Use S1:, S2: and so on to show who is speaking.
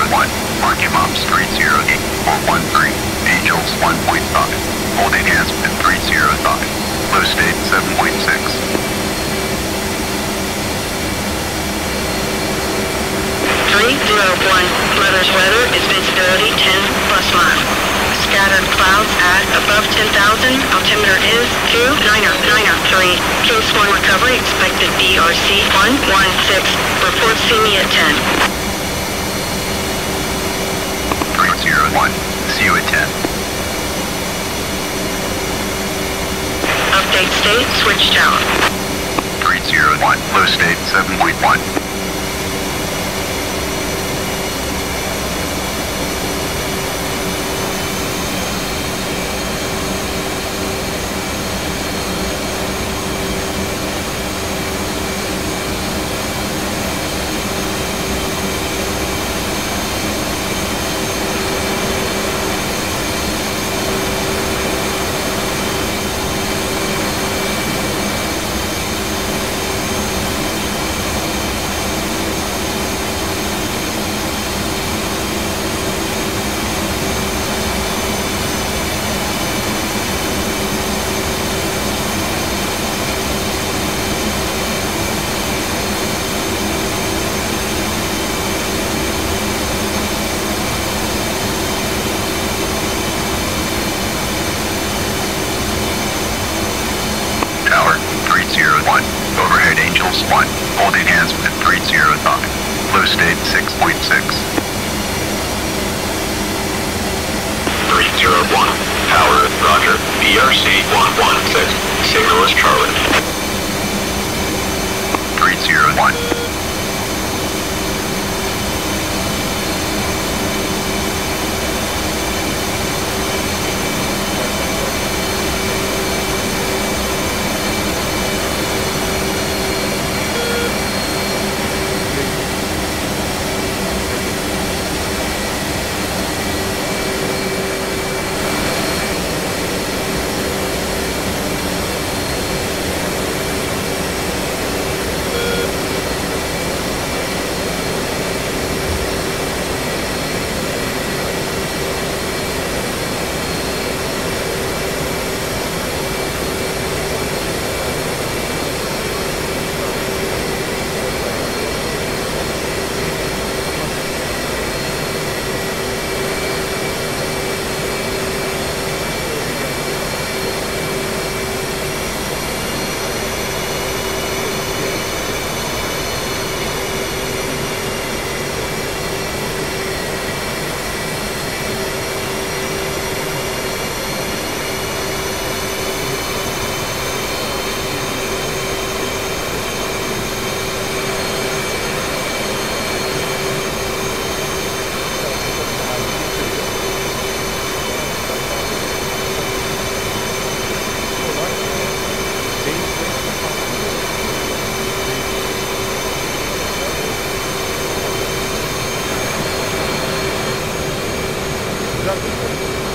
S1: 301. Archimom Street 08413. Angels 1.5. Holding hands at 305. Low state 7.6.
S2: 301. Weather's weather is visibility 10 plus mile. Scattered clouds at above 10,000. Altimeter is 29093. Case 1 recovery expected BRC 116. Report see me at 10.
S1: 301. See you at 10.
S2: Update state switched out.
S1: 301. Low state 7.1. Overhead Angels 1. Holding hands at 305. Low state 6.6.
S3: 301. Tower, roger. BRC 116. Signal is Charlie.
S1: 301.
S4: Gracias.